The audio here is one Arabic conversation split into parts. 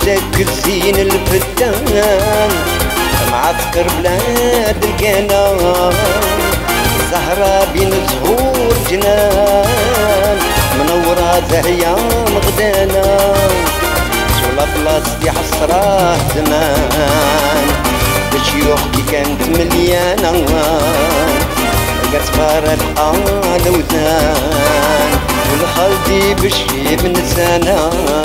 وداك الزين الفتان معسكر بلاد القناة زهرة بين زهور جنان منورة زاهية مغدانة سولا بلاصتي حسراه زمان الشيوخ كي كانت مليانة لقات فارق الوزان والخالدي بالشيب نسانا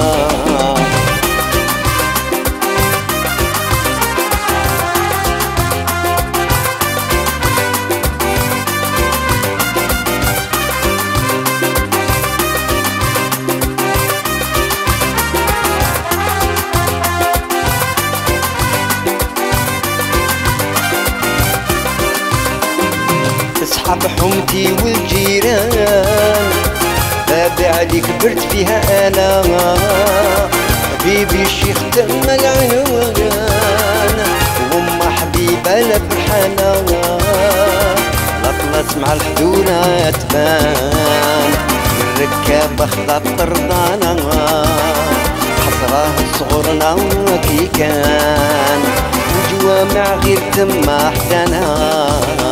اصحاب حومتي والجيران تابع لي كبرت فيها انا حبيبي الشيخ تم العنوان وام حبيبه لبرحانه لا طلعت مع الحدونه تبان الركاب خضع طردانه حسراه صغرنا كي كان الجوامع غير تما حدانا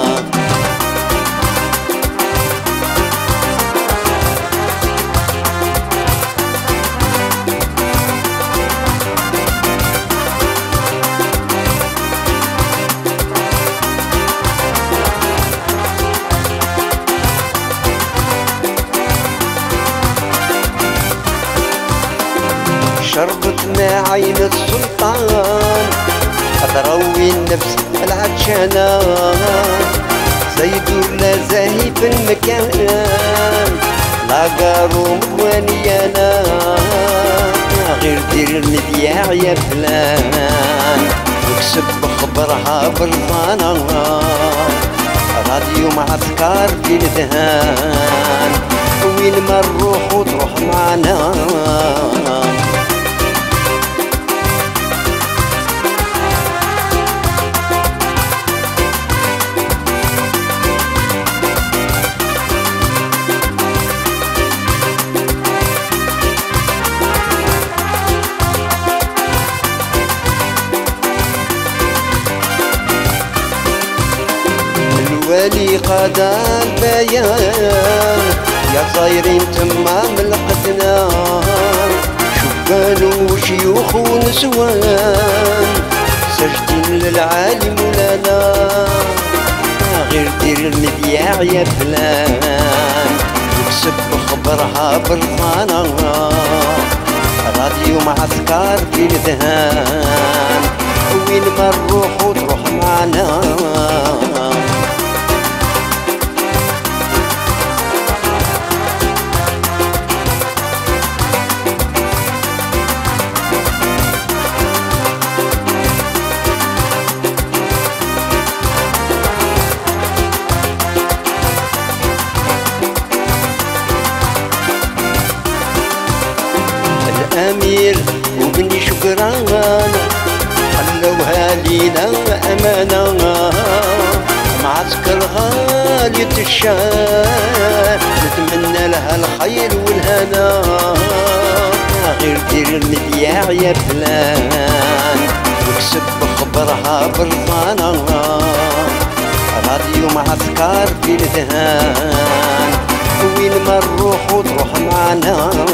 شربت مع عين السلطان أتروي النفس العطشانة زيدور لا زاهي في المكان لا قارو مكوانيانا غير دير المذياع يا فلان وكسب خبرها برضانا راديو معسكر في الذهان وين ما نروح وتروح معنا الوالي قاد البيان يا صايرين تما ملقتنا شبان وشيوخ ونسوان سجدين للعالم لنا غير دير المذياع يا فلان وكسب خبرها برضانا راديو معسكر في الذهان وين ما نروح وتروح معنا الأمير وبني شكران خلوها لينا أمانة معسكر غالية الشان نتمنى لها الخير والهنا غير دير المذياع يا فلان وكسب خبرها برضانا راديو معسكر في الذهان وين ما نروح وتروح معنا